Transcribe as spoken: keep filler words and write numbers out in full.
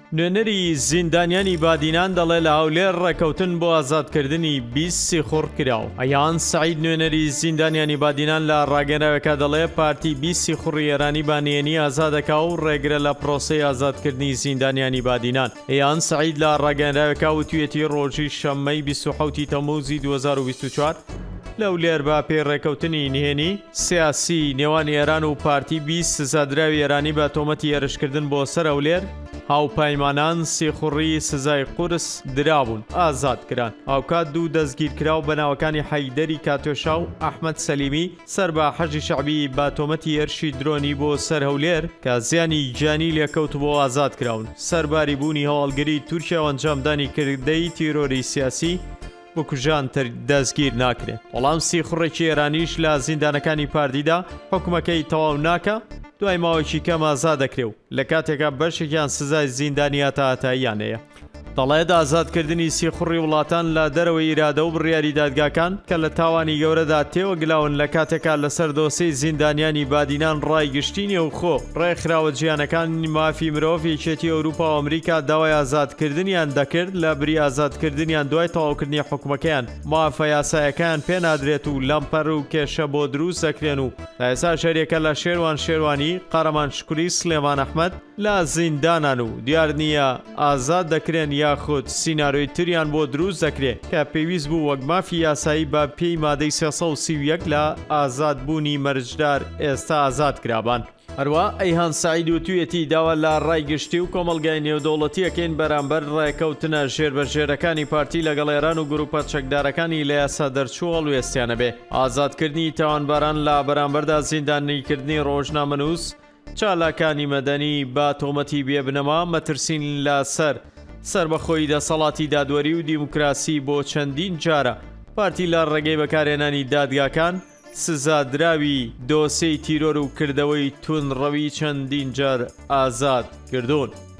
نوێنەری زیندانیانی بادینان دەڵێ لە هەولێر ڕێکەوتن بۆ ئازادکردنی بیست سیخوڕ کراوە. ئەیان سەعید نوێنەری زیندانیانی بادینان لە ڕاگەنراوەکە دەڵێ پارتی بیست سیخوڕی ئێرانی بانیێنی ئازادەکا و ڕێگرە لە پرۆسەی ئازادکردنی زیندانیانی بادینان. ئەیان سەعید لە ڕاگەنراوەکە وتوێتی ڕۆژی شەممەی بیست و حەوتی تەمموزی دوو هەزار و بیست و چوار لەولێر با پێی ڕێکەوتنی نهێنی سیاسی نێوان ئێران و پارتی بیست سزادراوی ئێرانی بە تۆمەتی هێرشکردن بۆ سەر هەولێر هاوپەیمانان سێخوڕی سزای قورس درابوون ئازادکران. هاوکات دوو دەستگیرکراو بەناوەکانی حەیدەری کاتۆشا و ئەحمەد سەلیمی سەر بە حەجی شەعبی با تۆمەتی هێرشی درۆنی بۆ سەر هەولێر کە زیانی گیانی لێکەوت بۆ ئازادکراون. سەرباری بوونی هەواڵگەری تورکیا و ئەنجامدانی کردەی تیرۆری سیاسی بۆ کوژان دەستگیر ناکرێت. وەڵام سیخوڕێکی ئێرانیش لە زیندانەکانی پاردیدا حکومەکەی تەواو ناکە دوای ماوەیەکی کەم ئازاد دەکرێ و لە کاتێکا بەشێکیان سزای زیندانیا تا هەتاییان هەیە. دەڵێت ئازادکردنی سیخوڕی وڵاتان لە دەرەوەی ئیرادە و بڕیاری دادگاکان کە لە تاوانی گەورەدا تێوەگلاون لە کاتێکا لەسەر دۆسەی زیندانیانی بادینان ڕایگشتینی و خۆ ڕێکخراوە جیانەکانی مافی مرۆڤ یەکێتی ئەوروپا و ئەمریکا داوای ئازادکردنیان دەکرد لە بری ئازادکردنیان دوای تەواوکردنی حکومەکەیان مافە یاسایەکان پێ نادرێت و لەمپەر و کێشە بۆ دروست دەکرێن و تا ئێستا شەریەکە لە شێروان شێروانی قەرەمان شکوری سلێمان ئەحمەد لە زیندانان و دیار نییە ئازاد دەکرێن یاخود سیناریۆی تریان بۆ دروست دەکرێت کە پێویست بوو وەک مافی یاسایی بە پێی مادەی سێسەد و سی و یەک لە ئازادبوونی مەرجدار ئێستا ئازاد کرابان. هەروە ئەیهان سەعید وتوێتی داوا لە ڕایگشتی و کۆمەڵگای نێودەوڵەتیەکەین بەرامبەر ڕێکەوتنە ژێربەژێرەکانی پارتی لەگەڵ ئێران و گروپە چەکدارەکانی لە یاسا دەرچوو هەڵوێستیانە بێ. ئازادکردنی تاوانباران لە بەرامبەردا زیندانیکردنی ڕۆژنامەنووس چالاکانی مەدەنی با تۆمەتی بێبنەما مەترسین لە سەر سربەخۆی دەسەڵاتی دادوەری و دیموکراسی بۆ چەندین جارە پارتی لە ڕێگەی بەکارهێنانی دادگاکان سزادراوی دۆسەی تیرۆر و کردەوەی تونڕەوی چەندین جار ئازاد کردوون.